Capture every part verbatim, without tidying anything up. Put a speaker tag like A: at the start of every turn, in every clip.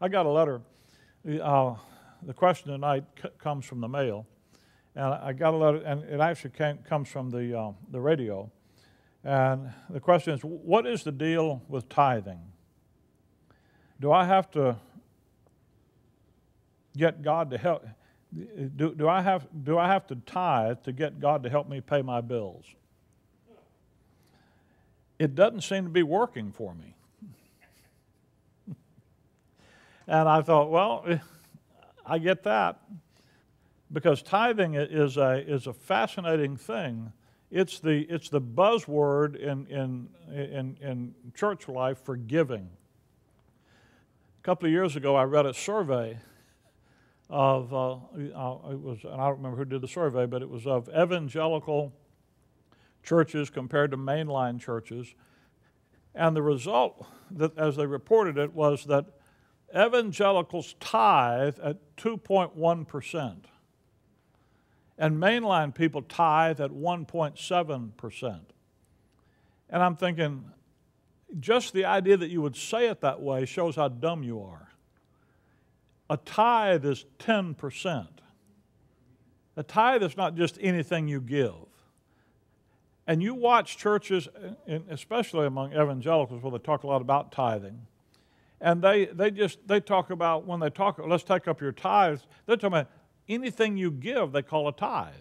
A: I got a letter. Uh, the question tonight c- comes from the mail, and I got a letter, and it actually came, comes from the uh, the radio. And the question is, what is the deal with tithing? Do I have to get God to help? Do, do I have do I have to tithe to get God to help me pay my bills? It doesn't seem to be working for me. And I thought, well, I get that, because tithing is a is a fascinating thing. It's the it's the buzzword in in in, in church life for giving. A couple of years ago, I read a survey of uh, it was, and I don't remember who did the survey, but it was of evangelical churches compared to mainline churches, and the result, that, as they reported it, was that evangelicals tithe at two point one percent, and mainline people tithe at one point seven percent. And I'm thinking, just the idea that you would say it that way shows how dumb you are. A tithe is ten percent. A tithe is not just anything you give. And you watch churches, especially among evangelicals, where they talk a lot about tithing. And they, they just, they talk about, when they talk, let's take up your tithes, they're talking about anything you give, they call a tithe.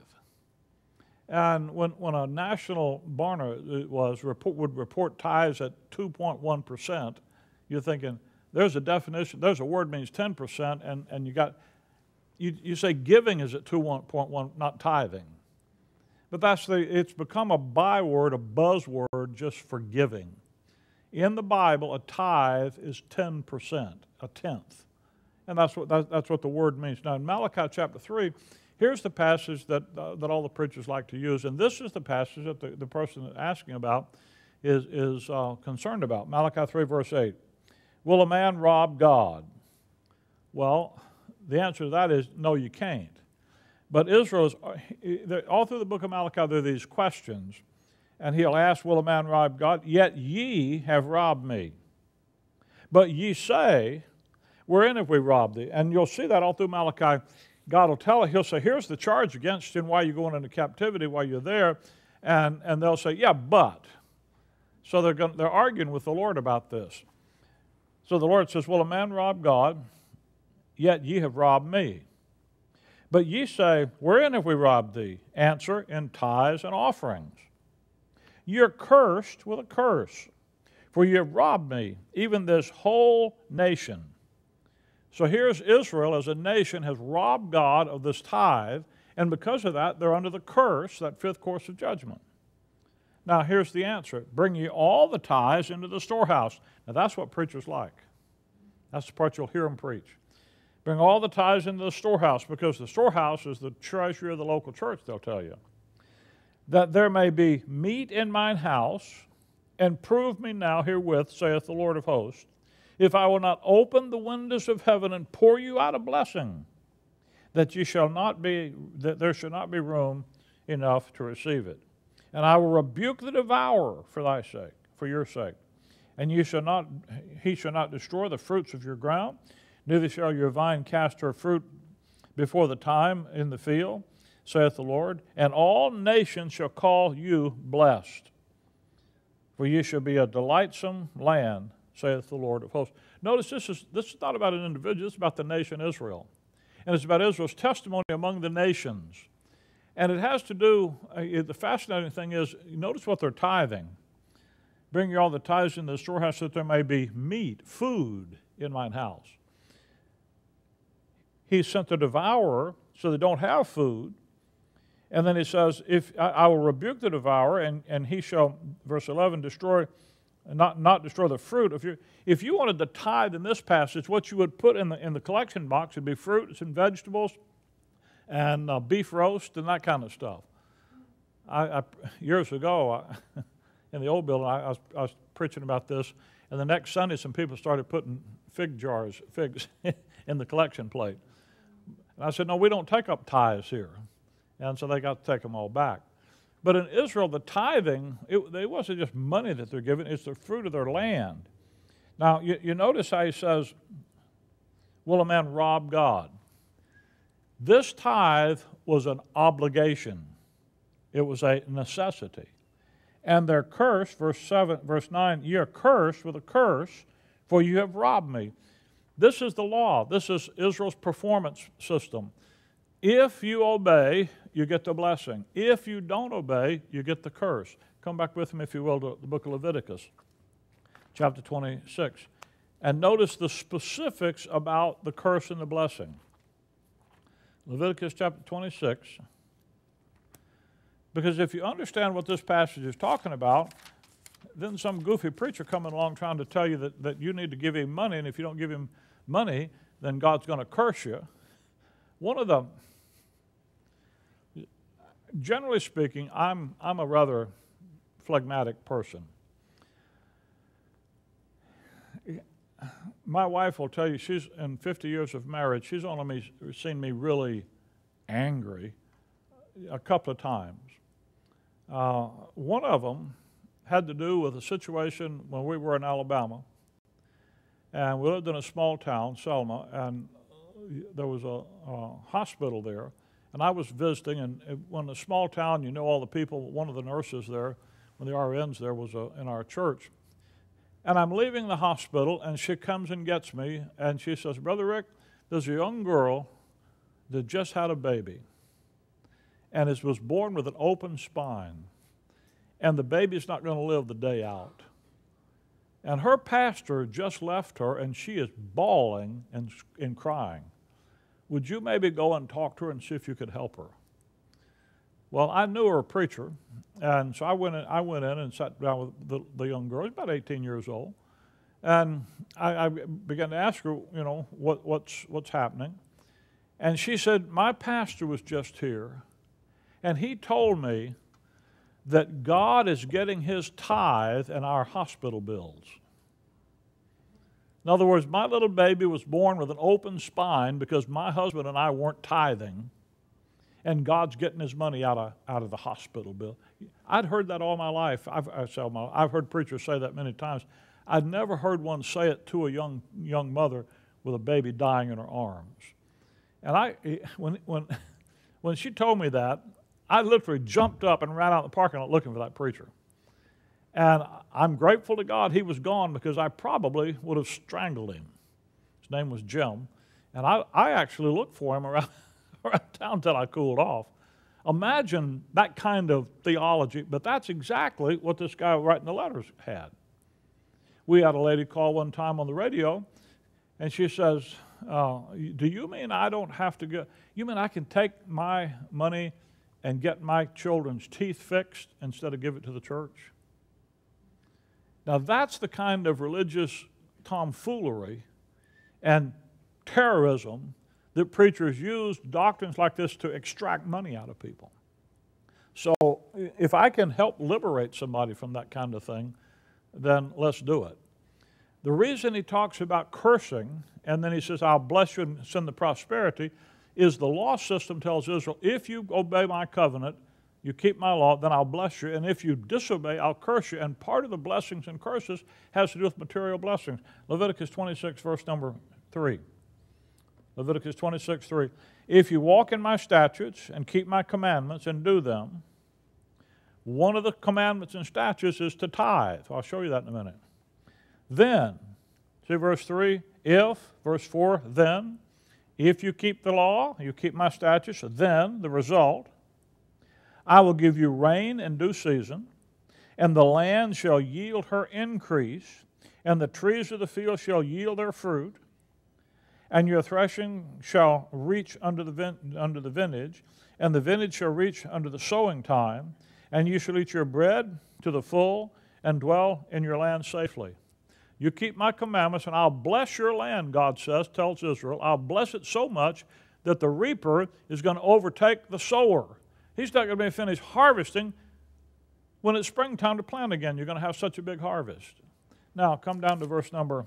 A: And when, when a national Barna was, report, would report tithes at two point one percent, you're thinking, there's a definition, there's a word means ten percent, and, and you got, you, you say giving is at two point one, not tithing. But that's the, it's become a byword, a buzzword just for giving. In the Bible, a tithe is ten percent, a tenth. And that's what, that, that's what the word means. Now, in Malachi chapter three, here's the passage that, uh, that all the preachers like to use. And this is the passage that the, the person asking about is, is uh, concerned about. Malachi three, verse eight. Will a man rob God? Well, the answer to that is no, you can't. But Israel is, all through the book of Malachi, there are these questions. And he'll ask, will a man rob God? Yet ye have robbed me. But ye say, wherein have we robbed thee? And you'll see that all through Malachi. God will tell it. He'll say, here's the charge against you and why you're going into captivity while you're there. And, and they'll say, yeah, but. So they're, going, they're arguing with the Lord about this. So the Lord says, will a man rob God? Yet ye have robbed me. But ye say, wherein have we robbed thee? Answer, in tithes and offerings. You're cursed with a curse, for you have robbed me, even this whole nation. So here's Israel as a nation has robbed God of this tithe, and because of that, they're under the curse, that fifth course of judgment. Now here's the answer. Bring ye all the tithes into the storehouse. Now that's what preachers like. That's the part you'll hear them preach. Bring all the tithes into the storehouse, because the storehouse is the treasury of the local church, they'll tell you. That there may be meat in mine house, and prove me now herewith, saith the Lord of hosts, if I will not open the windows of heaven and pour you out a blessing, that you shall not be, that there shall not be room enough to receive it. And I will rebuke the devourer for thy sake, for your sake. And you shall not, he shall not destroy the fruits of your ground, neither shall your vine cast her fruit before the time in the field, saith the Lord. And all nations shall call you blessed, for ye shall be a delightsome land, saith the Lord of hosts. Notice this is, this is not about an individual, it's about the nation Israel. And it's about Israel's testimony among the nations. And it has to do, uh, the fascinating thing is, notice what they're tithing. Bring you all the tithes into the storehouse, that there may be meat, food in mine house. He sent the devourer, so they don't have food. And then he says, if I, I will rebuke the devourer, and, and he shall, verse eleven, destroy, not, not destroy the fruit. If you, if you wanted to tithe in this passage, what you would put in the, in the collection box would be fruits and vegetables and uh, beef roast and that kind of stuff. I, I, years ago, I, in the old building, I, I, was, I was preaching about this, and the next Sunday some people started putting fig jars, figs, in the collection plate. And I said, no, we don't take up tithes here. And so they got to take them all back. But in Israel, the tithing, it, it wasn't just money that they're giving, it's the fruit of their land. Now, you, you notice how he says, will a man rob God? This tithe was an obligation. It was a necessity. And they're cursed, verse seven, verse nine, ye are cursed with a curse, for you have robbed me. This is the law. This is Israel's performance system. If you obey, you get the blessing. If you don't obey, you get the curse. Come back with me, if you will, to the book of Leviticus, chapter twenty-six. And notice the specifics about the curse and the blessing. Leviticus chapter twenty-six. Because if you understand what this passage is talking about, then some goofy preacher coming along trying to tell you that, that you need to give him money, and if you don't give him money, then God's going to curse you. One of the, generally speaking, I'm, I'm a rather phlegmatic person. My wife will tell you, she's in fifty years of marriage, she's only me, seen me really angry a couple of times. Uh, one of them had to do with a situation when we were in Alabama, and we lived in a small town, Selma, and there was a, a hospital there, and I was visiting, and when a small town, you know all the people. One of the nurses there, one of the R Ns there, was a, in our church. And I'm leaving the hospital, and she comes and gets me, and she says, Brother Rick, there's a young girl that just had a baby, and it was born with an open spine, and the baby's not going to live the day out. And her pastor just left her, and she is bawling and, and crying. Would you maybe go and talk to her and see if you could help her? Well, I knew her a preacher, and so I went in, I went in and sat down with the, the young girl. She's about eighteen years old. And I, I began to ask her, you know, what, what's, what's happening. And she said, my pastor was just here, and he told me that God is getting his tithe in our hospital bills. In other words, my little baby was born with an open spine because my husband and I weren't tithing, and God's getting his money out of, out of the hospital bill. I'd heard that all my life. I've, I've heard preachers say that many times. I'd never heard one say it to a young, young mother with a baby dying in her arms. And I, when, when, when she told me that, I literally jumped up and ran out in the parking lot looking for that preacher. And I'm grateful to God he was gone, because I probably would have strangled him. His name was Jim. And I, I actually looked for him around, around town until I cooled off. Imagine that kind of theology, but that's exactly what this guy writing the letters had. We had a lady call one time on the radio, and she says, uh, do you mean I don't have to go? You mean I can take my money and get my children's teeth fixed instead of give it to the church? Now that's the kind of religious tomfoolery and terrorism that preachers use doctrines like this to extract money out of people. So if I can help liberate somebody from that kind of thing, then let's do it. The reason he talks about cursing, and then he says, I'll bless you and send the prosperity, is the law system tells Israel, if you obey my covenant, you keep my law, then I'll bless you, and if you disobey, I'll curse you. And part of the blessings and curses has to do with material blessings. Leviticus twenty-six, verse number three. Leviticus twenty-six, three. If you walk in my statutes and keep my commandments and do them, one of the commandments and statutes is to tithe. I'll show you that in a minute. Then, see verse three, if, verse four, then, if you keep the law, you keep my statutes, then, the result, I will give you rain in due season, and the land shall yield her increase, and the trees of the field shall yield their fruit, and your threshing shall reach under the, vin- under the vintage, and the vintage shall reach under the sowing time, and you shall eat your bread to the full, and dwell in your land safely. You keep my commandments, and I'll bless your land, God says, tells Israel. I'll bless it so much that the reaper is going to overtake the sower. He's not going to be finished harvesting when it's springtime to plant again. You're going to have such a big harvest. Now, come down to verse number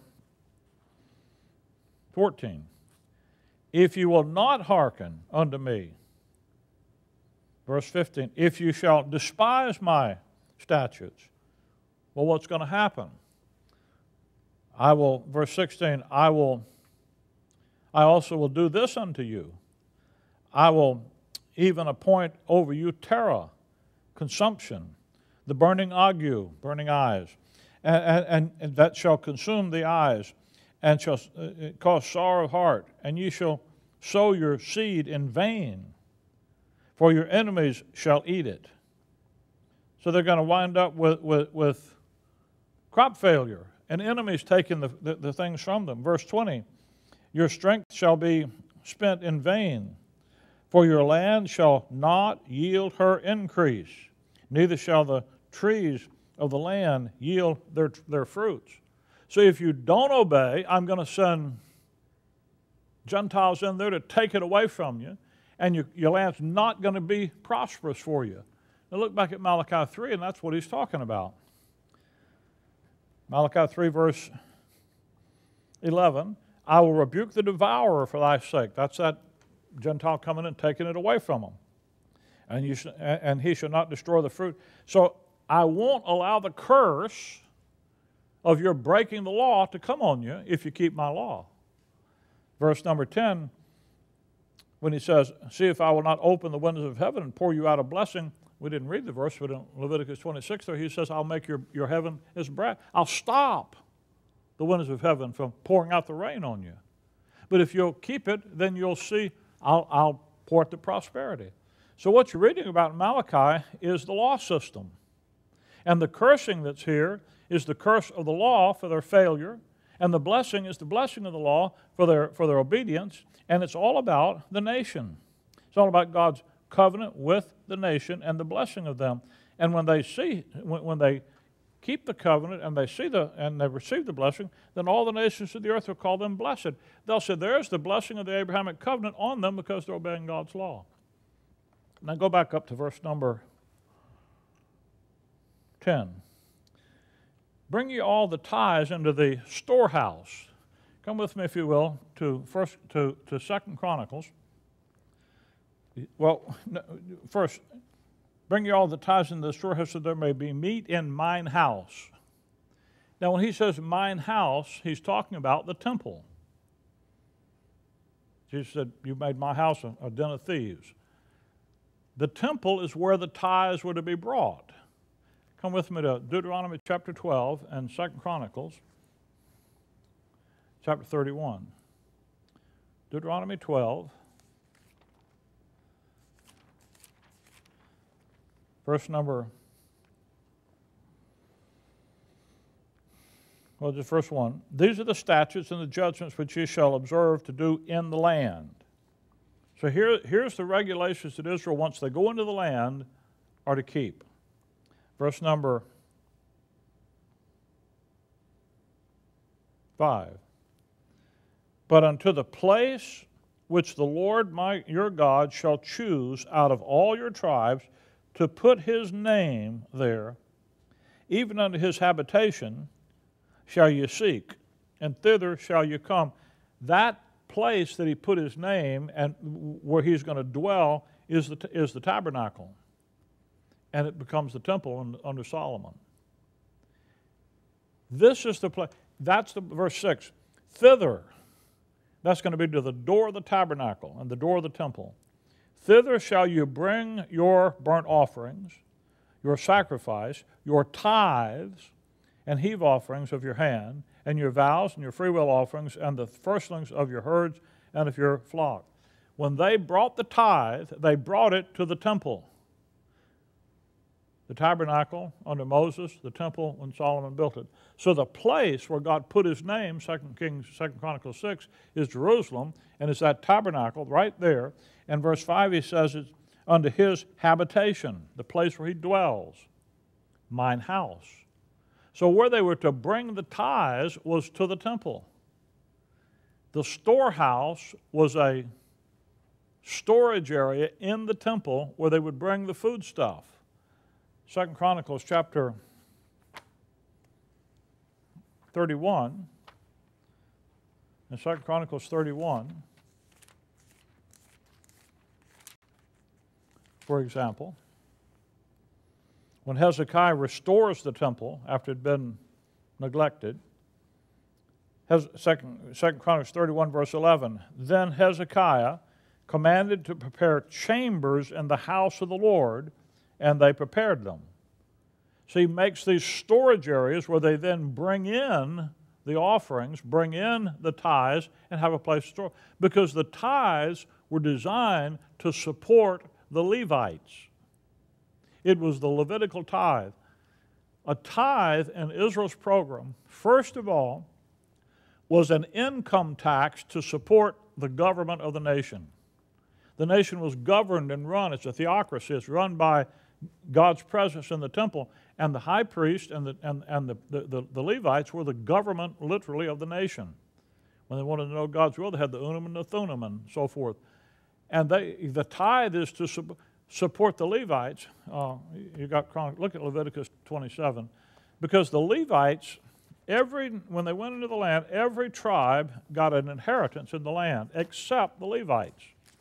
A: fourteen. If you will not hearken unto me, verse fifteen, if you shall despise my statutes, well, what's going to happen? I will, verse sixteen, I will, I also will do this unto you. I will even appoint over you terror, consumption, the burning ague, burning eyes, and, and, and that shall consume the eyes, and shall cause sorrow of heart, and ye shall sow your seed in vain, for your enemies shall eat it. So they're going to wind up with, with, with crop failure, and enemies taking the, the, the things from them. Verse twenty, your strength shall be spent in vain, for your land shall not yield her increase, neither shall the trees of the land yield their, their fruits. So if you don't obey, I'm going to send Gentiles in there to take it away from you, and your, your land's not going to be prosperous for you. Now look back at Malachi three, and that's what he's talking about. Malachi three, verse eleven, I will rebuke the devourer for thy sake. That's that Gentile coming and taking it away from them. And, you sh- and he shall not destroy the fruit. So I won't allow the curse of your breaking the law to come on you if you keep my law. Verse number ten, when he says, see if I will not open the windows of heaven and pour you out a blessing. We didn't read the verse, but in Leviticus twenty-six there he says, I'll make your, your heaven as bread. I'll stop the windows of heaven from pouring out the rain on you. But if you'll keep it, then you'll see I'll, I'll pour it to prosperity. So what you're reading about in Malachi is the law system. And the cursing that's here is the curse of the law for their failure, and the blessing is the blessing of the law for their, for their obedience, and it's all about the nation. It's all about God's covenant with the nation and the blessing of them. And when they see, when, when they keep the covenant and they see the and they receive the blessing, then all the nations of the earth will call them blessed. They'll say, there's the blessing of the Abrahamic covenant on them because they're obeying God's law. Now go back up to verse number ten. Bring ye all the tithes into the storehouse. Come with me, if you will, to first to, to Second Chronicles. Well, first, bring ye all the tithes into the storehouse, so there may be meat in mine house. Now, when he says mine house, he's talking about the temple. Jesus said, you made my house a, a den of thieves. The temple is where the tithes were to be brought. Come with me to Deuteronomy chapter twelve and Second Chronicles chapter thirty-one. Deuteronomy twelve, verse number, well, just verse one. These are the statutes and the judgments which ye shall observe to do in the land. So here, here's the regulations that Israel, once they go into the land, are to keep. Verse number five. But unto the place which the Lord my, your God shall choose out of all your tribes to put his name there, even unto his habitation shall you seek, and thither shall you come. That place that he put his name and where he's going to dwell is the, is the tabernacle. And it becomes the temple under Solomon. This is the place. That's the verse six. Thither, that's going to be to the door of the tabernacle and the door of the temple. Thither shall you bring your burnt offerings, your sacrifice, your tithes, and heave offerings of your hand, and your vows and your freewill offerings, and the firstlings of your herds and of your flock. When they brought the tithe, they brought it to the temple. The tabernacle under Moses, the temple when Solomon built it. So the place where God put his name, Second Kings, Second Chronicles six, is Jerusalem, and it's that tabernacle right there. And verse five, he says it's unto his habitation, the place where he dwells, mine house. So where they were to bring the tithes was to the temple. The storehouse was a storage area in the temple where they would bring the food stuff. Second Chronicles chapter thirty-one, in Second Chronicles thirty-one, for example, when Hezekiah restores the temple after it had been neglected, Second, Second Chronicles thirty-one, verse eleven. Then Hezekiah commanded to prepare chambers in the house of the Lord, and they prepared them. So he makes these storage areas where they then bring in the offerings, bring in the tithes, and have a place to store. Because the tithes were designed to support the Levites. It was the Levitical tithe. A tithe in Israel's program, first of all, was an income tax to support the government of the nation. The nation was governed and run. It's a theocracy. It's run by God's presence in the temple. And the high priest and the, and, and the, the, the Levites were the government, literally, of the nation. When they wanted to know God's will, they had the Urim and the Thummim and so forth. And they, the tithe is to su- support the Levites. Uh, you got look at Leviticus twenty-seven. Because the Levites, every when they went into the land, every tribe got an inheritance in the land, except the Levites.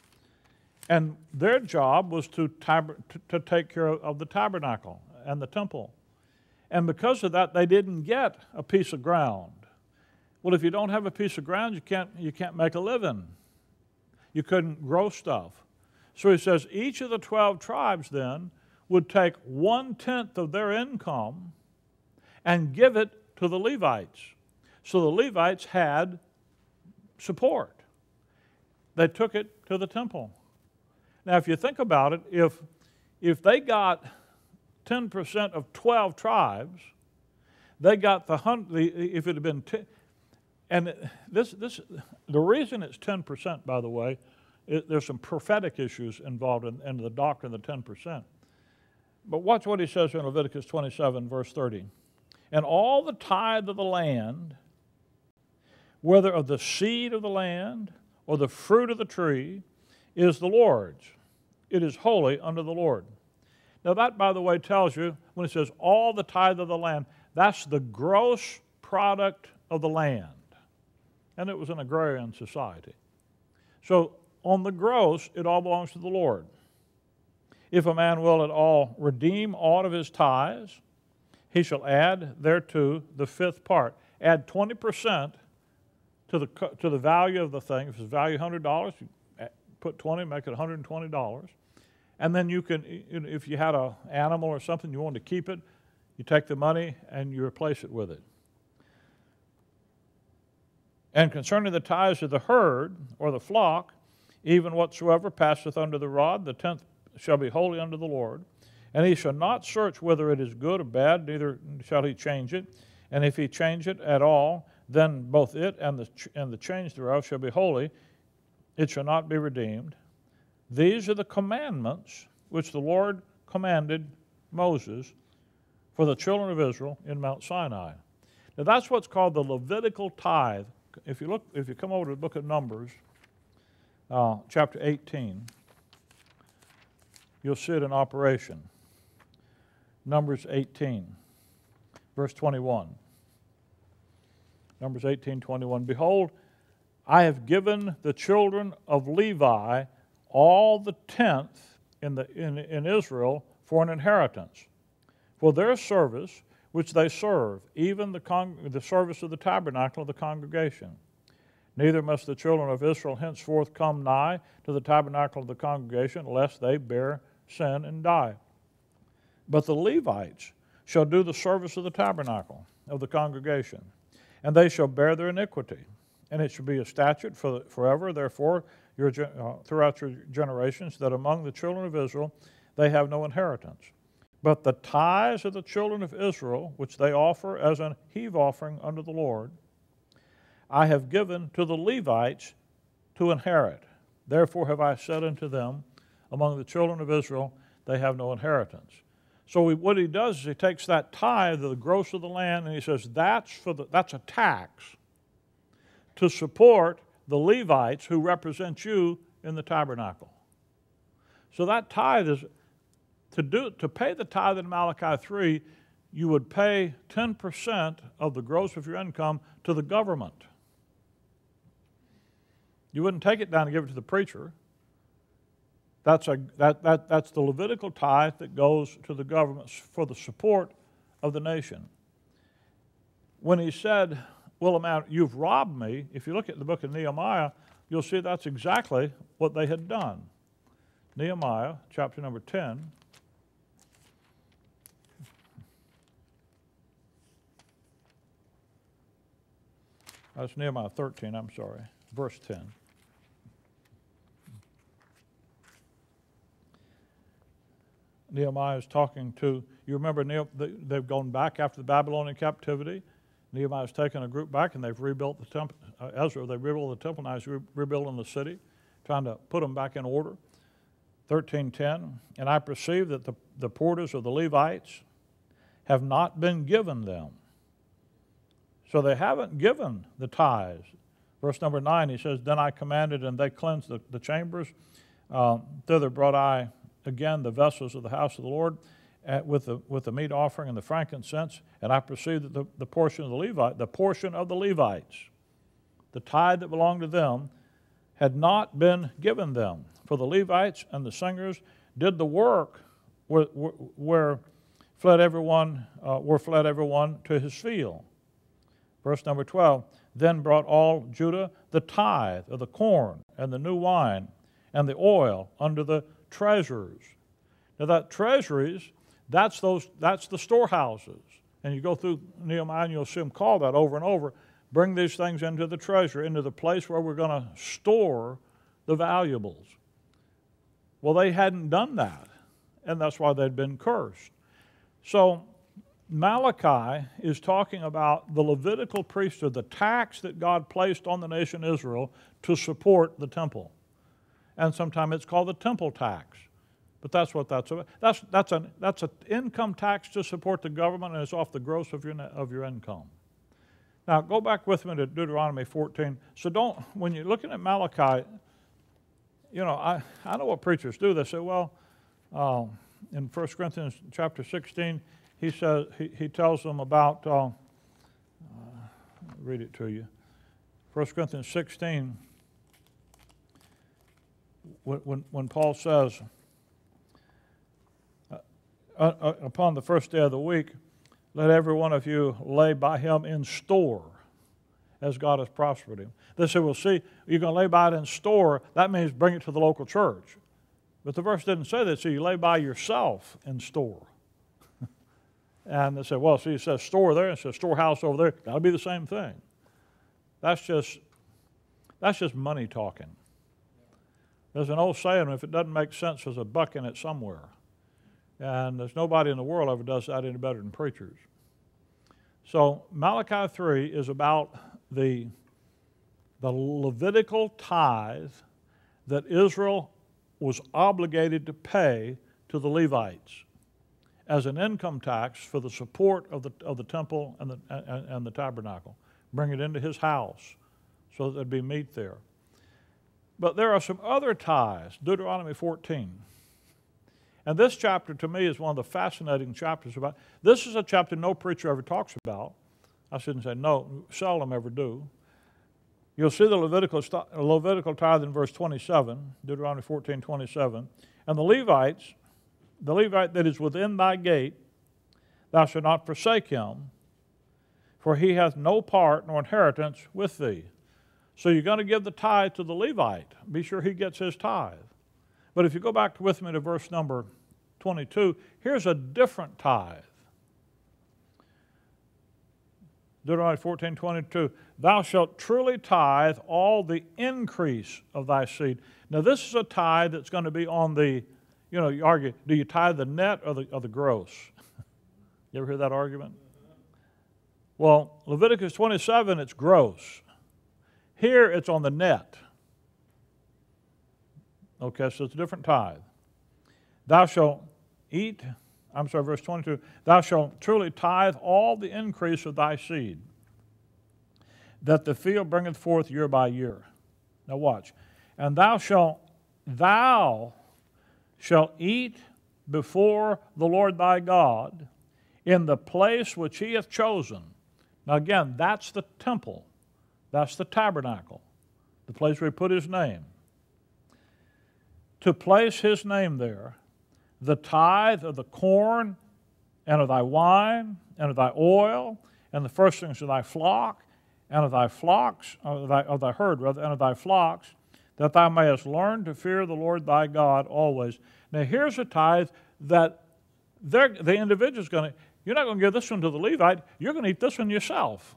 A: And their job was to, tab- to, to take care of, of the tabernacle and the temple. And because of that, they didn't get a piece of ground. Well, if you don't have a piece of ground, you can't, you can't make a living. You couldn't grow stuff. So he says each of the twelve tribes then would take one-tenth of their income and give it to the Levites. So the Levites had support. They took it to the temple. Now, if you think about it, if, if they got ten percent of twelve tribes, they got the, the if it had been ten, and this, this, the reason it's ten percent, by the way, it, there's some prophetic issues involved in, in the doctrine of the ten percent. But watch what he says in Leviticus twenty-seven, verse thirty. And all the tithe of the land, whether of the seed of the land or the fruit of the tree, is the Lord's. It is holy unto the Lord. Now that, by the way, tells you, when it says all the tithe of the land, that's the gross product of the land. And it was an agrarian society. So on the gross, it all belongs to the Lord. If a man will at all redeem aught of his tithes, he shall add thereto the fifth part. Add twenty percent to the, to the value of the thing. If it's value one hundred dollars, you put twenty, make it one hundred twenty dollars. And then you can, if you had an animal or something, you wanted to keep it, you take the money and you replace it with it. And concerning the tithes of the herd or the flock, even whatsoever passeth under the rod, the tenth shall be holy unto the Lord. And he shall not search whether it is good or bad, neither shall he change it. And if he change it at all, then both it and the, and the change thereof shall be holy. It shall not be redeemed. These are the commandments which the Lord commanded Moses for the children of Israel in Mount Sinai. Now that's what's called the Levitical tithe. If you look, if you come over to the book of Numbers, uh, chapter eighteen, you'll see it in operation. Numbers eighteen, verse twenty-one. Numbers eighteen, twenty-one. Behold, I have given the children of Levi all the tenth in, the, in, in Israel for an inheritance, for their service which they serve, even the, con- the service of the tabernacle of the congregation. Neither must the children of Israel henceforth come nigh to the tabernacle of the congregation, lest they bear sin and die. But the Levites shall do the service of the tabernacle of the congregation, and they shall bear their iniquity. And it shall be a statute for forever, therefore, your, uh, throughout your generations, that among the children of Israel they have no inheritance. But the tithes of the children of Israel, which they offer as an heave offering unto the Lord, I have given to the Levites to inherit. Therefore have I said unto them, among the children of Israel they have no inheritance. So he, what he does is he takes that tithe of the gross of the land, and he says that's for the, that's a tax to support the Levites who represent you in the tabernacle. So that tithe is, to do to pay the tithe in Malachi three, you would pay ten percent of the gross of your income to the government. You wouldn't take it down and give it to the preacher. That's, a, that, that, that's the Levitical tithe that goes to the government for the support of the nation. When he said, will amount, you've robbed me. If you look at the book of Nehemiah, you'll see that's exactly what they had done. Nehemiah, chapter number ten. That's Nehemiah thirteen, I'm sorry, verse ten. Nehemiah is talking to, you remember they've gone back after the Babylonian captivity. Nehemiah's taken a group back and they've rebuilt the temple. Uh, Ezra, they rebuilt the temple, now he's re- rebuilding the city, trying to put them back in order. thirteen ten, and I perceive that the, the porters of the Levites have not been given them. So they haven't given the tithes. Verse number nine, he says, then I commanded and they cleansed the, the chambers. Uh, thither brought I again the vessels of the house of the Lord uh, with, the, with the meat offering and the frankincense. And I perceived that the, the portion of the Levite, the portion of the Levites, the tithe that belonged to them, had not been given them. For the Levites and the singers did the work where, where fled everyone, uh, where fled everyone to his field. Verse number twelve, then brought all Judah the tithe of the corn and the new wine and the oil under the treasures. Now that treasuries, that's those, that's the storehouses. And you go through Nehemiah and you'll see them call that over and over. Bring these things into the treasury, into the place where we're going to store the valuables. Well, they hadn't done that, and that's why they'd been cursed. So Malachi is talking about the Levitical priesthood, the tax that God placed on the nation Israel to support the temple. And sometimes it's called the temple tax. But that's what that's about. That's, that's an that's an income tax to support the government, and it's off the gross of your, of your income. Now, go back with me to Deuteronomy fourteen. So don't, when you're looking at Malachi, you know, I, I know what preachers do. They say, well, uh, in First Corinthians chapter sixteen, he says he, he tells them about, uh, uh, I'll read it to you. First Corinthians sixteen, when, when, when Paul says, uh, uh, upon the first day of the week, let every one of you lay by him in store as God has prospered him. They say, well, see, you're going to lay by it in store. That means bring it to the local church. But the verse didn't say that. So you lay by yourself in store. And they say, well, see, it says store there, and it says storehouse over there. Got to be the same thing. That's just, that's just money talking. There's an old saying, if it doesn't make sense, there's a buck in it somewhere. And there's nobody in the world ever does that any better than preachers. So Malachi three is about the, the Levitical tithe that Israel was obligated to pay to the Levites as an income tax for the support of the, of the temple and the, and, and the tabernacle. Bring it into his house so that there'd be meat there. But there are some other tithes, Deuteronomy fourteen. And this chapter, to me, is one of the fascinating chapters about. This is a chapter no preacher ever talks about. I shouldn't say no, seldom ever do. You'll see the Levitical, Levitical tithe in verse twenty-seven, Deuteronomy fourteen, twenty-seven. And the Levites, the Levite that is within thy gate, thou shalt not forsake him, for he hath no part nor inheritance with thee. So you're going to give the tithe to the Levite. Be sure he gets his tithe. But if you go back with me to verse number twenty-two, here's a different tithe. Deuteronomy fourteen, twenty-two, thou shalt truly tithe all the increase of thy seed. Now this is a tithe that's going to be on the, you know, you argue, do you tithe the net or the, or the gross? You ever hear that argument? Well, Leviticus twenty-seven, it's gross. Here it's on the net. Okay, so it's a different tithe. Thou shalt eat, I'm sorry, verse twenty-two, thou shalt truly tithe all the increase of thy seed, that the field bringeth forth year by year. Now watch. And thou shalt, thou shalt eat before the Lord thy God in the place which he hath chosen. Now again, that's the temple. That's the tabernacle, the place where he put his name. To place his name there, the tithe of the corn and of thy wine and of thy oil and the firstlings of thy flock and of thy flocks, of thy, of thy herd, rather, and of thy flocks, that thou mayest learn to fear the Lord thy God always. Now here's a tithe that the individual's going to, you're not going to give this one to the Levite, you're going to eat this one yourself.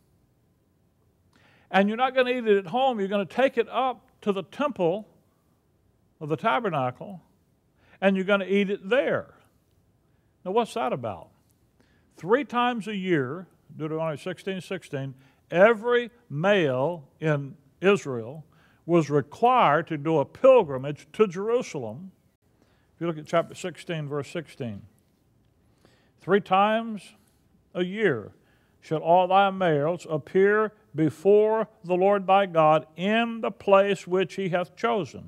A: And you're not going to eat it at home, you're going to take it up to the temple of the tabernacle, and you're going to eat it there. Now what's that about? Three times a year, Deuteronomy sixteen sixteen, every male in Israel was required to do a pilgrimage to Jerusalem. If you look at chapter sixteen, verse sixteen. Three times a year shall all thy males appear before the Lord thy God in the place which he hath chosen.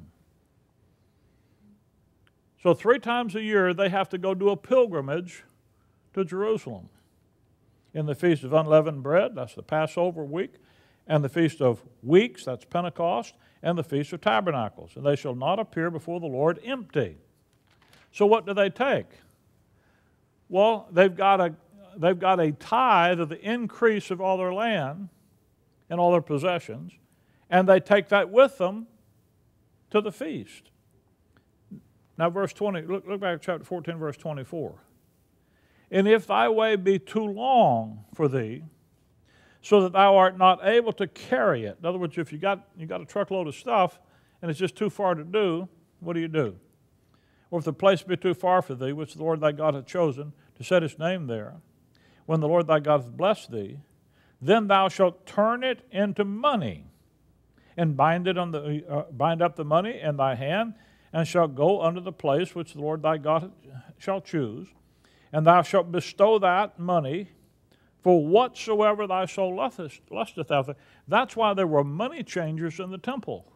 A: So three times a year they have to go do a pilgrimage to Jerusalem. In the Feast of Unleavened Bread, that's the Passover week, and the Feast of Weeks, that's Pentecost, and the Feast of Tabernacles. And they shall not appear before the Lord empty. So what do they take? Well, they've got a, they've got a tithe of the increase of all their land and all their possessions, and they take that with them to the feast. Now verse twenty, look, look back at chapter fourteen, verse twenty-four. And if thy way be too long for thee, so that thou art not able to carry it. In other words, if you got, you got a truckload of stuff and it's just too far to do, what do you do? Or if the place be too far for thee, which the Lord thy God hath chosen, to set his name there, when the Lord thy God hath blessed thee, then thou shalt turn it into money, and bind it on the uh, bind up the money in thy hand, and shalt go unto the place which the Lord thy God shall choose, and thou shalt bestow that money for whatsoever thy soul lusteth, lusteth after. That's why there were money changers in the temple.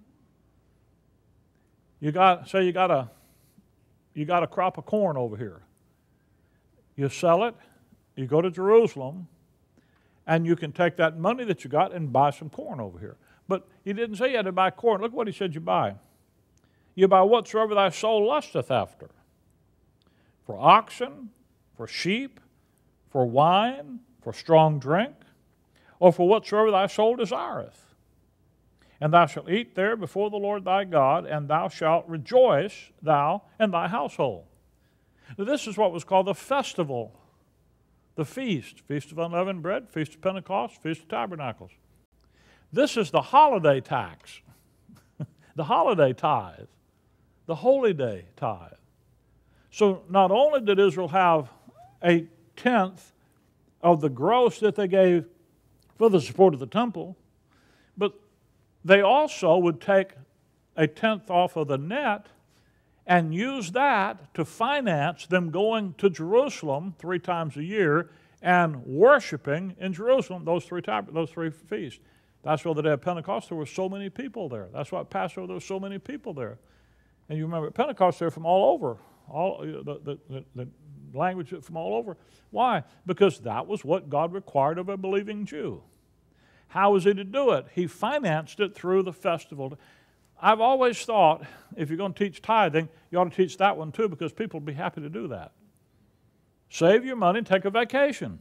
A: You got, say you got a, you got a crop of corn over here. You sell it, you go to Jerusalem, and you can take that money that you got and buy some corn over here. But he didn't say you had to buy corn. Look what he said you buy. You buy whatsoever thy soul lusteth after. For oxen, for sheep, for wine, for strong drink, or for whatsoever thy soul desireth. And thou shalt eat there before the Lord thy God, and thou shalt rejoice, thou and thy household. Now, this is what was called the festival, the feast, Feast of Unleavened Bread, Feast of Pentecost, Feast of Tabernacles. This is the holiday tax, the holiday tithe, the holy day tithe. So not only did Israel have a tenth of the gross that they gave for the support of the temple, but they also would take a tenth off of the net and use that to finance them going to Jerusalem three times a year and worshiping in Jerusalem those three those three feasts. That's why the day of Pentecost there were so many people there. That's why at Passover there were so many people there. And you remember at Pentecost they're from all over, all the, the, the, the language from all over. Why? Because that was what God required of a believing Jew. How was he to do it? He financed it through the festival. I've always thought if you're going to teach tithing, you ought to teach that one too, because people will be happy to do that. Save your money and take a vacation.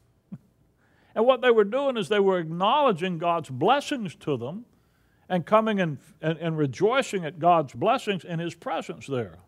A: And what they were doing is they were acknowledging God's blessings to them and coming and, and, and rejoicing at God's blessings in his presence there.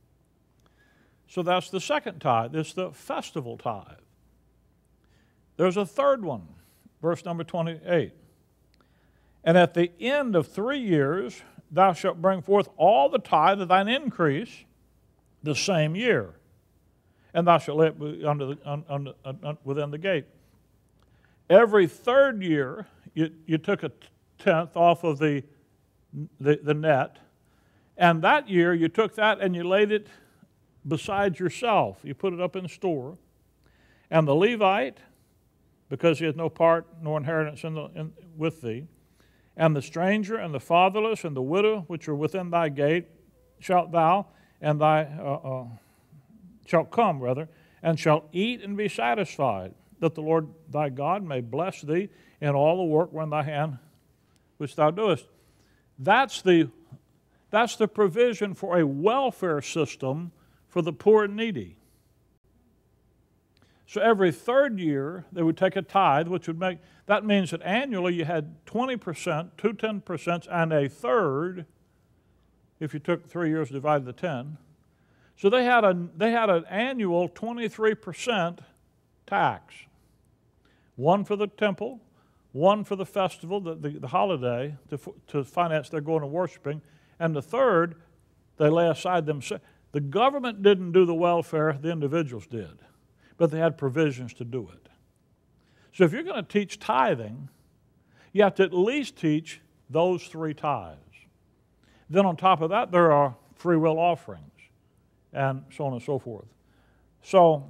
A: So that's the second tithe. It's the festival tithe. There's a third one, verse number twenty-eight. And at the end of three years thou shalt bring forth all the tithe of thine increase the same year, and thou shalt lay it under the, un, under, un, within the gate. Every third year you, you took a tenth off of the, the, the net, and that year you took that and you laid it beside yourself. You put it up in store. And the Levite, because he has no part nor inheritance in the, in, with thee, and the stranger and the fatherless and the widow which are within thy gate, shalt thou and thy uh, uh, shalt come rather, and shalt eat and be satisfied, that the Lord thy God may bless thee in all the work wherein thy hand which thou doest. That's the that's the provision for a welfare system for the poor and needy. So every third year, they would take a tithe, which would make, that means that annually you had twenty percent, two ten percent, and a third, if you took three years divided the ten. So they had, a, they had an annual twenty-three percent tax. One for the temple, one for the festival, the, the, the holiday, to, to finance their going and worshiping, and the third, they lay aside themselves. The government didn't do the welfare, the individuals did, but they had provisions to do it. So if you're going to teach tithing, you have to at least teach those three tithes. Then on top of that, there are free will offerings, and so on and so forth. So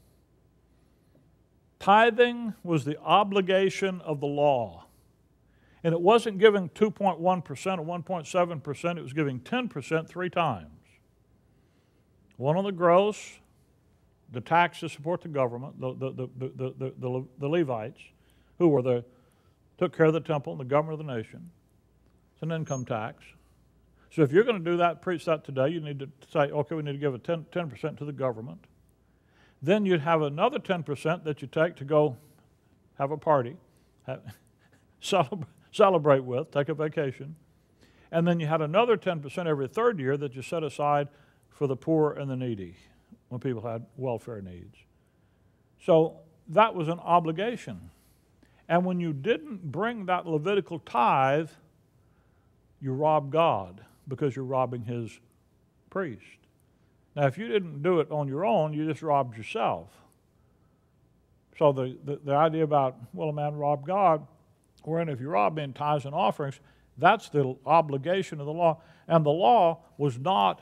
A: tithing was the obligation of the law. And it wasn't giving two point one percent or one point seven percent, it was giving ten percent three times. One on the gross, the tax to support the government, the, the, the, the, the, the, the Levites, who were the, took care of the temple and the government of the nation. It's an income tax. So if you're going to do that, preach that today, you need to say, okay, we need to give a ten percent to the government. Then you'd have another ten percent that you take to go have a party, have, celebrate, celebrate with, take a vacation. And then you had another ten percent every third year that you set aside for the poor and the needy when people had welfare needs. So that was an obligation. And when you didn't bring that Levitical tithe, you robbed God because you're robbing his priest. Now, if you didn't do it on your own, you just robbed yourself. So the, the, the idea about, well, a man robbed God, wherein if you rob me in tithes and offerings, that's the obligation of the law. And the law was not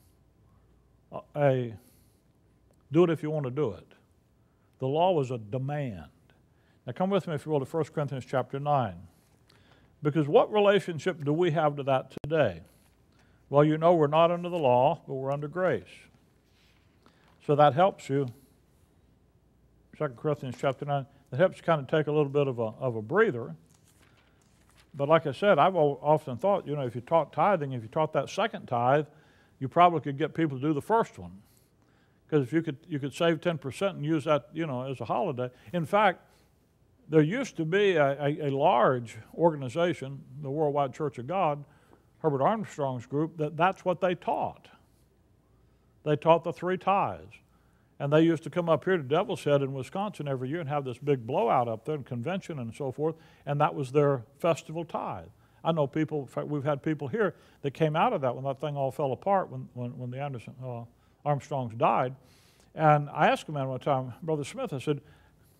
A: a do it if you want to do it. The law was a demand. Now come with me, if you will, to First Corinthians chapter nine. Because what relationship do we have to that today? Well, you know we're not under the law, but we're under grace. So that helps you. Second Corinthians chapter nine, that helps you kind of take a little bit of a, of a breather. But like I said, I've often thought, you know, if you taught tithing, if you taught that second tithe, you probably could get people to do the first one. Because if you could, you could save ten percent and use that, you know, as a holiday. In fact, there used to be a, a, a large organization, the Worldwide Church of God, Herbert Armstrong's group, that that's what they taught. They taught the three tithes. And they used to come up here to Devil's Head in Wisconsin every year and have this big blowout up there and convention and so forth, and that was their festival tithe. I know people, in fact, we've had people here that came out of that when that thing all fell apart, when, when, when the Anderson, uh, Armstrongs died. And I asked a man one time, Brother Smith, I said,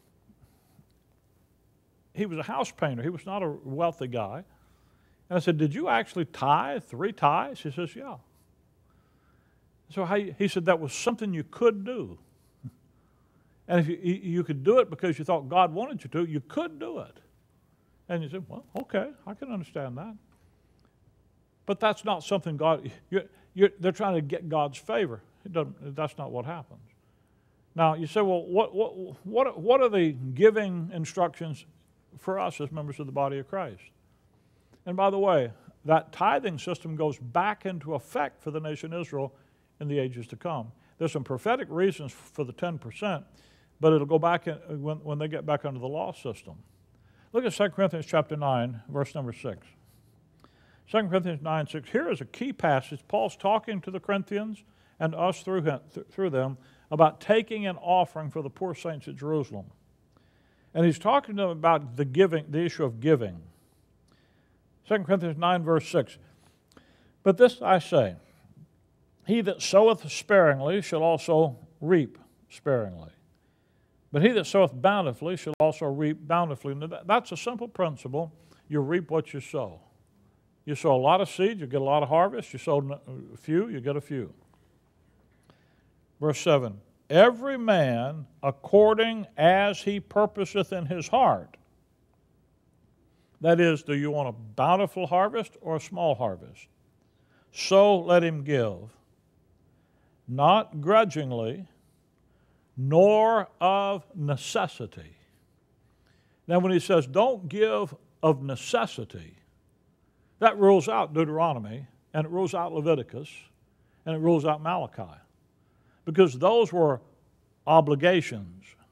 A: he was a house painter. He was not a wealthy guy. And I said, did you actually tithe, three tithes? He says, yeah. So how you, he said that was something you could do. And if you, you could do it because you thought God wanted you to, you could do it. And you said, well, okay, I can understand that. But that's not something God, you're, you're, they're trying to get God's favor. It doesn't, that's not what happens. Now, you say, well, what, what, what, what are the giving instructions for us as members of the body of Christ? And by the way, that tithing system goes back into effect for the nation Israel in the ages to come. There's some prophetic reasons for the ten percent, but it'll go back in, when, when they get back under the law system. Look at Second Corinthians chapter nine, verse number six. Second Corinthians nine, six. Here is a key passage. Paul's talking to the Corinthians and us through, him, th through them about taking an offering for the poor saints at Jerusalem. And he's talking to them about the giving, the issue of giving. Second Corinthians nine, verse six. But this I say, he that soweth sparingly shall also reap sparingly. But he that soweth bountifully shall also reap bountifully. Now, that's a simple principle. You reap what you sow. You sow a lot of seed, you get a lot of harvest. You sow a few, you get a few. Verse seven, every man according as he purposeth in his heart. That is, do you want a bountiful harvest or a small harvest? So let him give, not grudgingly, nor of necessity. Now when he says don't give of necessity, that rules out Deuteronomy, and it rules out Leviticus, and it rules out Malachi. Because those were obligations.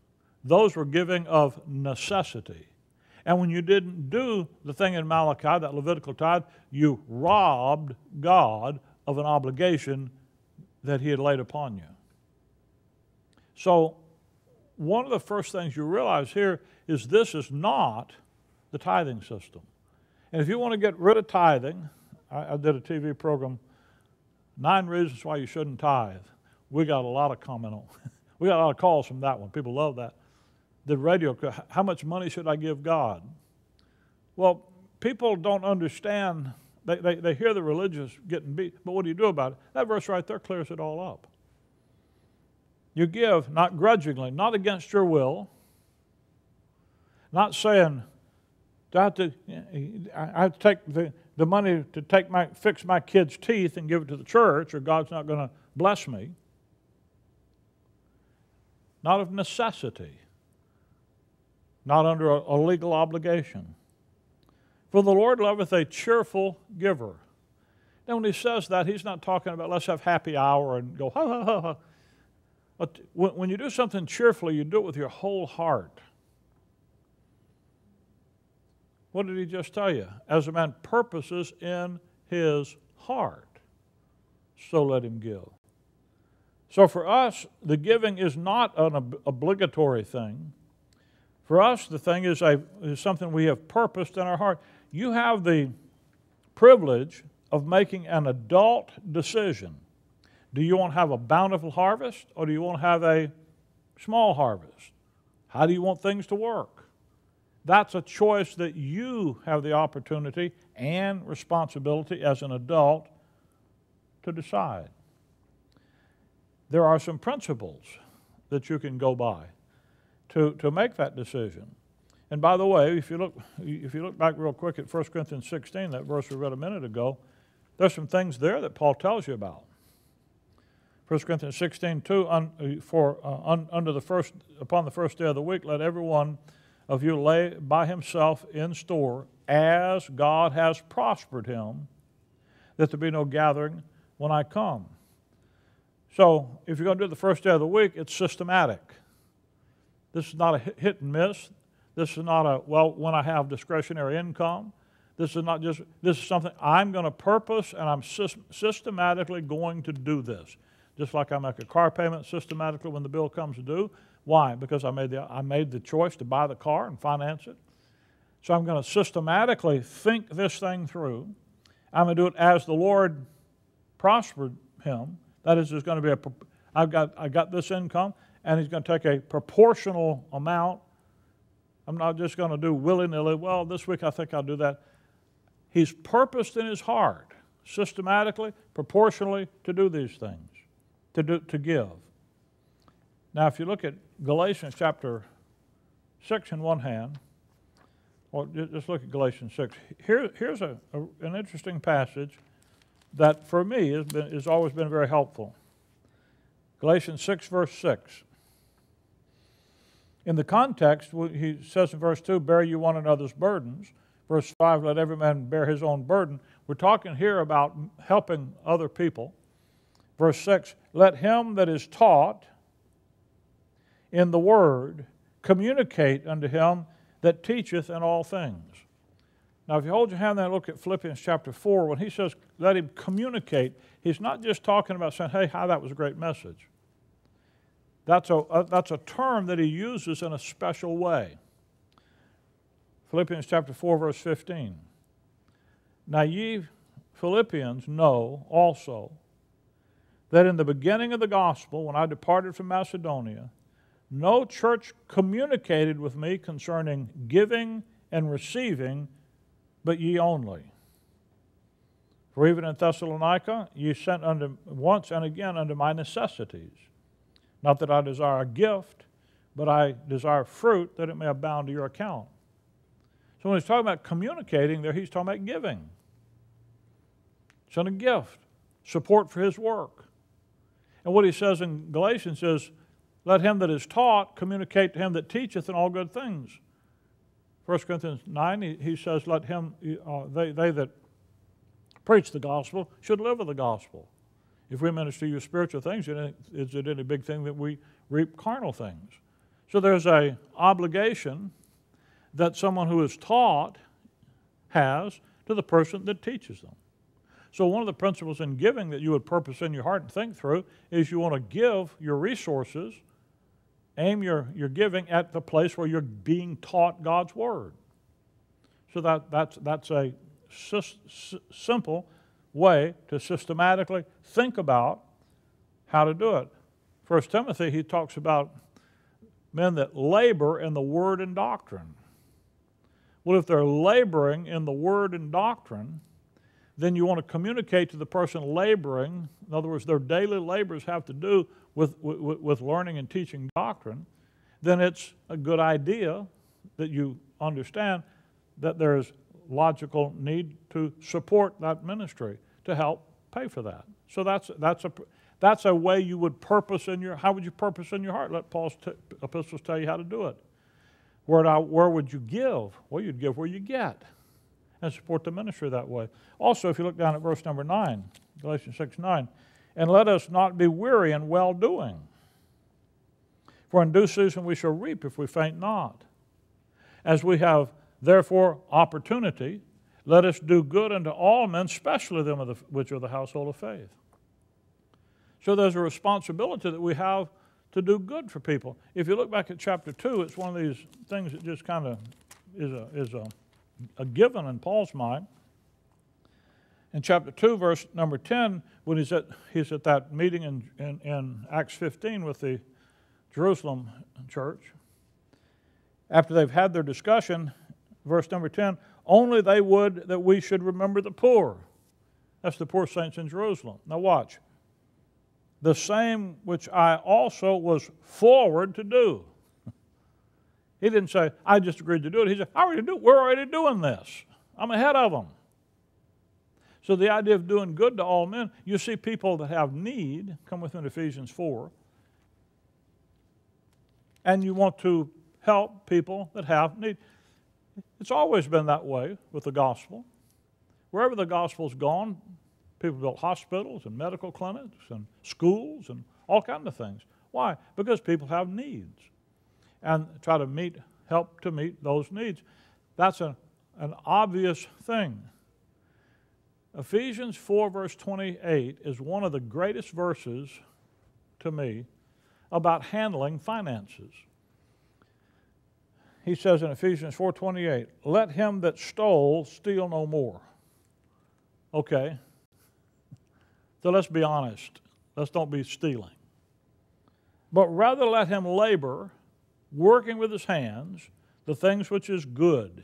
A: those were giving of necessity. And when you didn't do the thing in Malachi, that Levitical tithe, you robbed God of an obligation that he had laid upon you. So one of the first things you realize here is this is not the tithing system. And if you want to get rid of tithing, I, I did a T V program, Nine Reasons Why You Shouldn't Tithe. We got a lot of comment on. We got a lot of calls from that one. People love that. The radio, how much money should I give God? Well, people don't understand. They, they, they hear the religious getting beat, but what do you do about it? That verse right there clears it all up. You give not grudgingly, not against your will, not saying, I have to, I have to take the, the money to take my, fix my kids' teeth and give it to the church, or God's not going to bless me. Not of necessity. Not under a, a legal obligation. For the Lord loveth a cheerful giver. Now when he says that, he's not talking about let's have happy hour and go ha ha ha ha. But when, when you do something cheerfully, you do it with your whole heart. What did he just tell you? As a man purposes in his heart, so let him give. So for us, the giving is not an ob- obligatory thing. For us, the thing is, a, is something we have purposed in our heart. You have the privilege of making an adult decision. Do you want to have a bountiful harvest, or do you want to have a small harvest? How do you want things to work? That's a choice that you have the opportunity and responsibility as an adult to decide. There are some principles that you can go by to, to make that decision. And by the way, if you look if you look back real quick at First Corinthians sixteen, that verse we read a minute ago, there's some things there that Paul tells you about. First Corinthians sixteen two, un, for uh, un, under the first upon the first day of the week, let every one of you lay by himself in store, as God has prospered him, that there be no gathering when I come. So if you're going to do it the first day of the week, it's systematic. This is not a hit and miss. This is not a, well, when I have discretionary income. This is not just, this is something I'm going to purpose, and I'm systematically going to do this. Just like I make a car payment systematically when the bill comes due. Why? Because I made the, I made the choice to buy the car and finance it. So I'm going to systematically think this thing through. I'm going to do it as the Lord prospered him. That is, there's going to be a, I've got, I got this income, and he's going to take a proportional amount. I'm not just going to do willy-nilly, well, this week I think I'll do that. He's purposed in his heart, systematically, proportionally, to do these things, to, do, to give. Now, if you look at Galatians chapter six in one hand, or just look at Galatians six. Here, here's a, a, an interesting passage that for me has, been, has always been very helpful. Galatians six, verse six. In the context, he says in verse two, bear you one another's burdens. Verse five, let every man bear his own burden. We're talking here about helping other people. Verse six, let him that is taught in the word communicate unto him that teacheth in all things. Now, if you hold your hand there and look at Philippians chapter four, when he says let him communicate, he's not just talking about saying, hey, hi, that was a great message. That's a, a, that's a term that he uses in a special way. Philippians chapter four, verse fifteen. Now ye Philippians know also that in the beginning of the gospel, when I departed from Macedonia, no church communicated with me concerning giving and receiving, but ye only. For even in Thessalonica ye sent unto once and again unto my necessities. Not that I desire a gift, but I desire fruit that it may abound to your account. So when he's talking about communicating there, he's talking about giving. Send a gift, support for his work. And what he says in Galatians is, let him that is taught communicate to him that teacheth in all good things. First Corinthians nine, he, he says, let him, uh, they, they that preach the gospel should live of the gospel. If we minister you spiritual things, is it any big thing that we reap carnal things? So there's a obligation that someone who is taught has to the person that teaches them. So one of the principles in giving that you would purpose in your heart and think through is you want to give your resources, aim your, your giving at the place where you're being taught God's Word. So that, that's, that's a sy- simple way to systematically think about how to do it. First Timothy, he talks about men that labor in the Word and doctrine. Well, if they're laboring in the Word and doctrine, then you want to communicate to the person laboring. In other words, their daily labors have to do with, with, with learning and teaching doctrine. Then it's a good idea that you understand that there is logical need to support that ministry to help pay for that. So that's, that's, a, that's a way you would purpose in your, how would you purpose in your heart? Let Paul's t- epistles tell you how to do it. Where, I, where would you give? Well, you'd give where you get and support the ministry that way. Also, if you look down at verse number nine, Galatians six nine, and let us not be weary in well-doing, for in due season we shall reap if we faint not. As we have therefore opportunity, let us do good unto all men, especially them of the, which are the household of faith. So there's a responsibility that we have to do good for people. If you look back at chapter two, it's one of these things that just kind of is a, is a, a given in Paul's mind. In chapter two, verse number ten, when he's at, he's at that meeting in, in, in Acts fifteen with the Jerusalem church, after they've had their discussion, verse number ten, only they would that we should remember the poor. That's the poor saints in Jerusalem. Now watch. The same which I also was forward to do. He didn't say, I just agreed to do it. He said, I already do, we're already doing this. I'm ahead of them. So the idea of doing good to all men, you see people that have need, come with me to Ephesians four, and you want to help people that have need. It's always been that way with the gospel. Wherever the gospel's gone, people built hospitals and medical clinics and schools and all kinds of things. Why? Because people have needs. And try to meet, help to meet those needs. That's a, an obvious thing. Ephesians four verse twenty-eight is one of the greatest verses to me about handling finances. He says in Ephesians four twenty-eight, let him that stole steal no more. Okay. So let's be honest. Let's don't be stealing. But rather let him labor, working with his hands, the things which is good,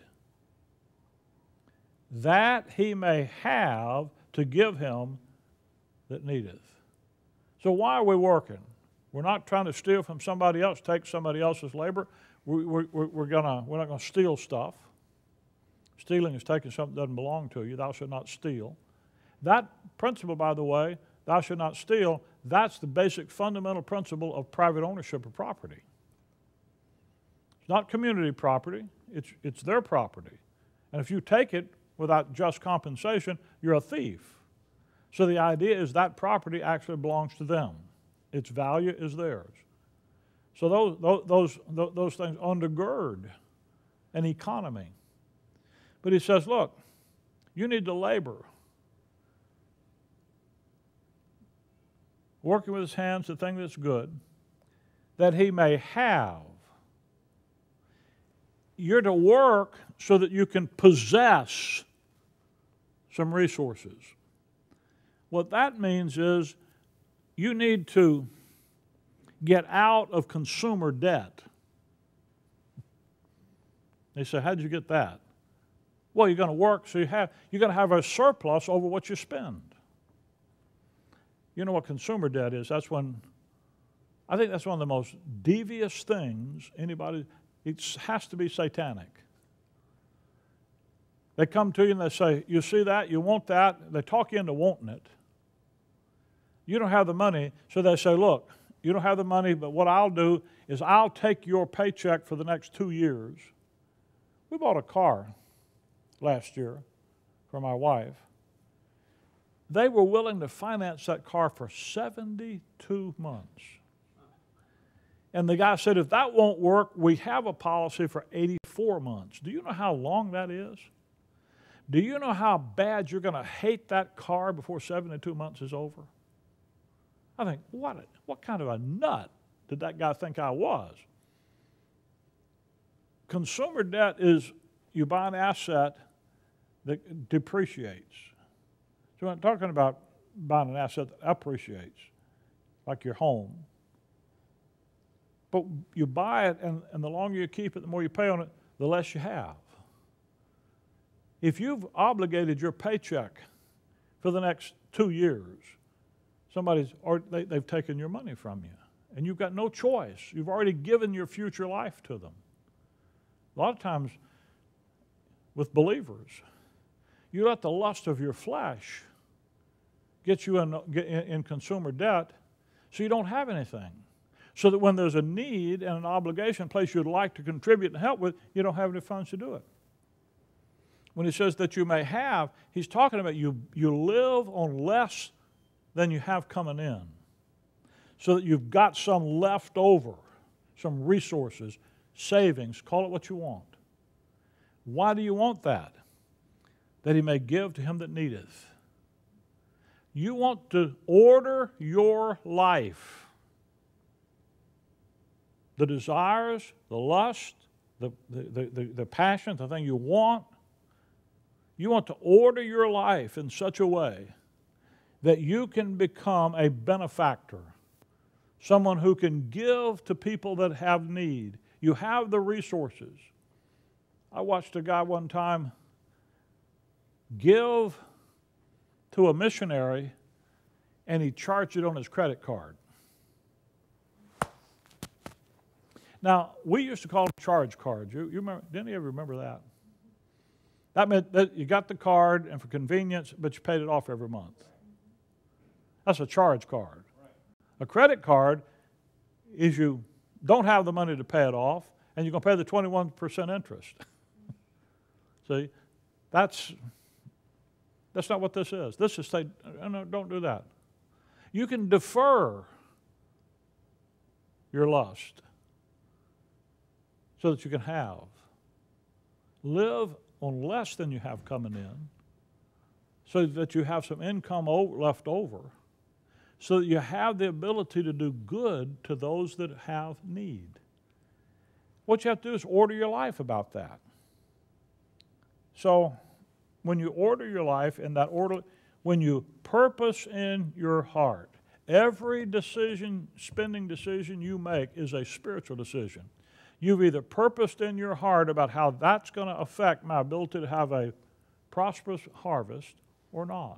A: that he may have to give him that needeth. So why are we working? We're not trying to steal from somebody else, take somebody else's labor. We, we, we're, gonna, we're not going to steal stuff. Stealing is taking something that doesn't belong to you. Thou shalt not steal. That principle, by the way, thou shalt not steal, that's the basic fundamental principle of private ownership of property. It's not community property. It's, it's their property. And if you take it without just compensation, you're a thief. So the idea is that property actually belongs to them. Its value is theirs. So those, those, those, those things undergird an economy. But he says, look, you need to labor. Working with his hands, the thing that's good, that he may have. You're to work so that you can possess some resources. What that means is you need to get out of consumer debt. They say, how did you get that? Well, you're going to work, so you have, you're going to have a surplus over what you spend. You know what consumer debt is? That's when, I think that's one of the most devious things anybody, it has to be satanic. They come to you and they say, you see that, you want that, they talk you into wanting it. You don't have the money, so they say, look, you don't have the money, but what I'll do is I'll take your paycheck for the next two years. We bought a car last year for my wife. They were willing to finance that car for seventy-two months. And the guy said, if that won't work, we have a policy for eighty-four months. Do you know how long that is? Do you know how bad you're going to hate that car before seventy-two months is over? I think, what, a, what kind of a nut did that guy think I was? Consumer debt is you buy an asset that depreciates. So I'm talking about buying an asset that appreciates, like your home. But you buy it, and, and the longer you keep it, the more you pay on it, the less you have. If you've obligated your paycheck for the next two years, somebody's or they, they've taken your money from you, and you've got no choice. You've already given your future life to them. A lot of times with believers, you let the lust of your flesh get you in, in, in consumer debt so you don't have anything. So that when there's a need and an obligation, a place you'd like to contribute and help with, you don't have any funds to do it. When he says that you may have, he's talking about you, you live on less than you have coming in. So that you've got some left over, some resources, savings, call it what you want. Why do you want that? That he may give to him that needeth. You want to order your life. The desires, the lust, the, the, the, the passion, the thing you want. You want to order your life in such a way that you can become a benefactor, someone who can give to people that have need. You have the resources. I watched a guy one time give to a missionary, and he charged it on his credit card. Now, we used to call them charge cards. You, you remember, didn't you ever remember that? That meant that you got the card, and for convenience, but you paid it off every month. That's a charge card. A credit card is you don't have the money to pay it off, and you're going to pay the twenty-one percent interest. See, that's, that's not what this is. This is say, no, don't do that. You can defer your lust so that you can have. Live on less than you have coming in so that you have some income left over so that you have the ability to do good to those that have need. What you have to do is order your life about that. So when you order your life in that order, when you purpose in your heart, every decision, spending decision you make is a spiritual decision. You've either purposed in your heart about how that's going to affect my ability to have a prosperous harvest or not.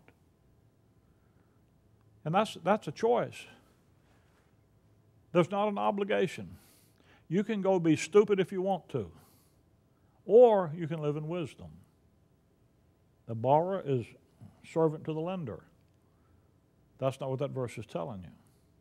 A: And that's, that's a choice. There's not an obligation. You can go be stupid if you want to, or you can live in wisdom. The borrower is servant to the lender. That's not what that verse is telling you.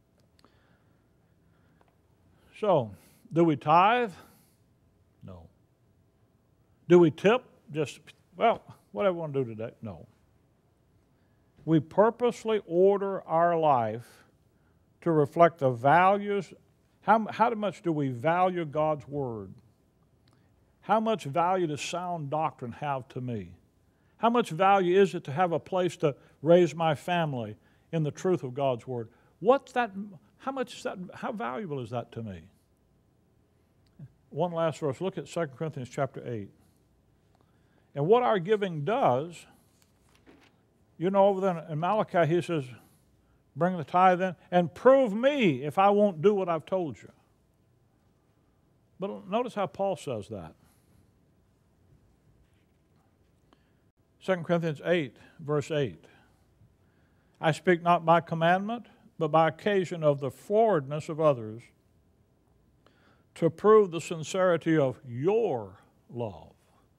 A: So, do we tithe? No. Do we tip? Just, well, whatever we want to do today? No. We purposely order our life to reflect the values. How, how much do we value God's Word? How much value does sound doctrine have to me? How much value is it to have a place to raise my family in the truth of God's Word? What's that? How much is that? How valuable is that to me? One last verse. Look at Second Corinthians chapter eight. And what our giving does, you know, over there in Malachi, he says, bring the tithe in and prove me if I won't do what I've told you. But notice how Paul says that. Second Corinthians eight, verse eight. I speak not by commandment, but by occasion of the forwardness of others, to prove the sincerity of your love.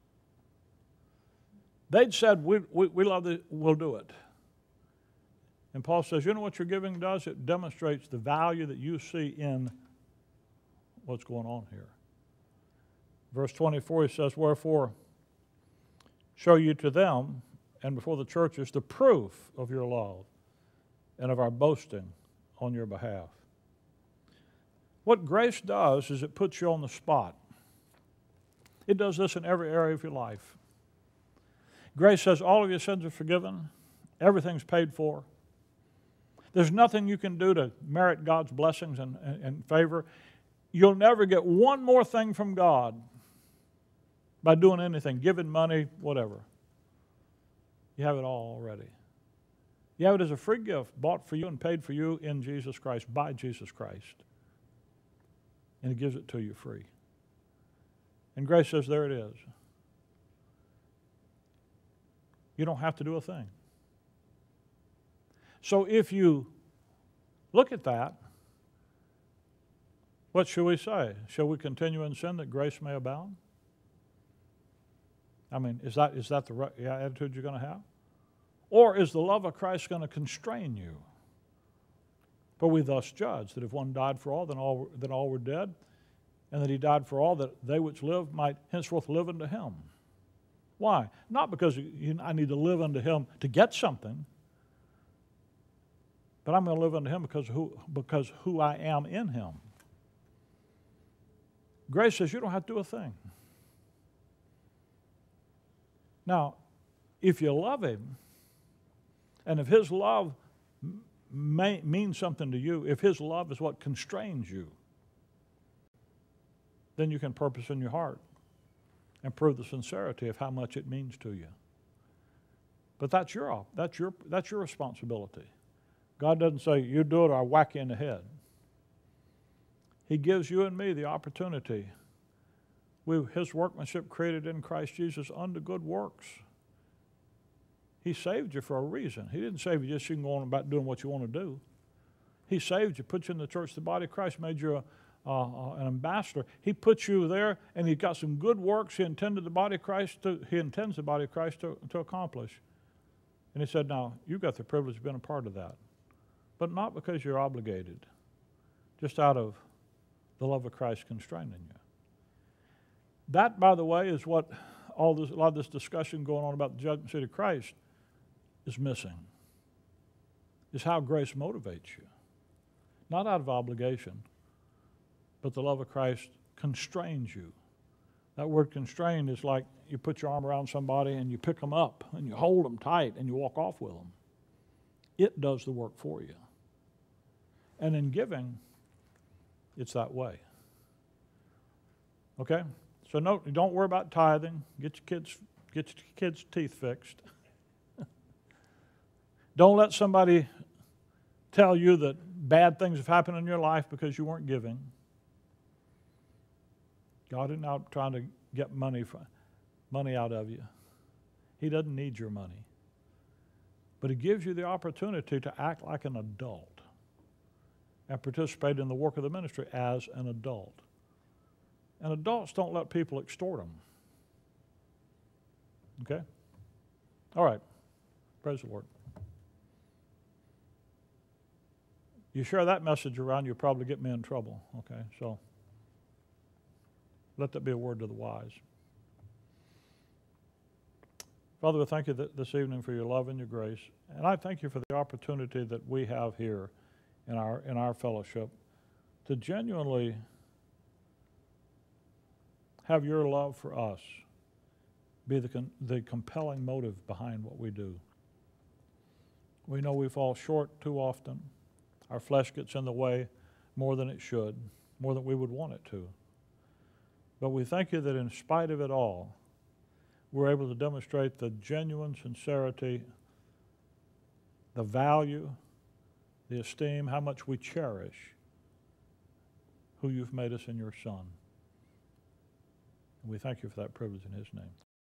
A: They'd said, we, we, we love it, we'll do it. And Paul says, you know what your giving does? It demonstrates the value that you see in what's going on here. Verse twenty-four, he says, wherefore, show you to them and before the churches the proof of your love and of our boasting on your behalf. What grace does is it puts you on the spot. It does this in every area of your life. Grace says all of your sins are forgiven. Everything's paid for. There's nothing you can do to merit God's blessings and, and, and favor. You'll never get one more thing from God by doing anything, giving money, whatever. You have it all already. You have it as a free gift, bought for you and paid for you in Jesus Christ, by Jesus Christ. And He gives it to you free. And grace says, there it is. You don't have to do a thing. So if you look at that, what shall we say? Shall we continue in sin that grace may abound? I mean, is that, is that the right attitude you're going to have? Or is the love of Christ going to constrain you? For we thus judge that if one died for all, then all, then all were dead, and that He died for all, that they which live might henceforth live unto Him. Why? Not because you, I need to live unto Him to get something, but I'm going to live unto Him because who, because who I am in Him. Grace says you don't have to do a thing. Now, if you love Him, and if His love may mean something to you, if His love is what constrains you, then you can purpose in your heart and prove the sincerity of how much it means to you. But that's your, that's your, that's your responsibility. God doesn't say, you do it or I whack you in the head. He gives you and me the opportunity. We, His workmanship created in Christ Jesus unto good works. He saved you for a reason. He didn't save you just so you can go on about doing what you want to do. He saved you, put you in the church, the body of Christ, made you a, uh, an ambassador. He put you there, and He got some good works He intended the body of Christ to, He intends the body of Christ to, to accomplish. And He said, now, you've got the privilege of being a part of that. But not because you're obligated, just out of the love of Christ constraining you. That, by the way, is what all this, a lot of this discussion going on about the judgment seat of Christ is missing, is how grace motivates you. Not out of obligation, but the love of Christ constrains you. That word constrained is like you put your arm around somebody and you pick them up and you hold them tight and you walk off with them. It does the work for you. And in giving, it's that way. Okay? So no, don't worry about tithing. Get your kids, get your kids' teeth fixed. Don't let somebody tell you that bad things have happened in your life because you weren't giving. God isn't out trying to get money, from, money out of you. He doesn't need your money. But He gives you the opportunity to act like an adult and participate in the work of the ministry as an adult. And adults don't let people extort them. Okay? All right. Praise the Lord. You share that message around, you'll probably get me in trouble. Okay? So let that be a word to the wise. Father, we thank you th- this evening for your love and your grace. And I thank you for the opportunity that we have here in our, in our fellowship to genuinely have your love for us be the, con- the compelling motive behind what we do. We know we fall short too often. Our flesh gets in the way more than it should, more than we would want it to. But we thank you that in spite of it all, we're able to demonstrate the genuine sincerity, the value, the esteem, how much we cherish who you've made us in your Son. And we thank you for that privilege in His name.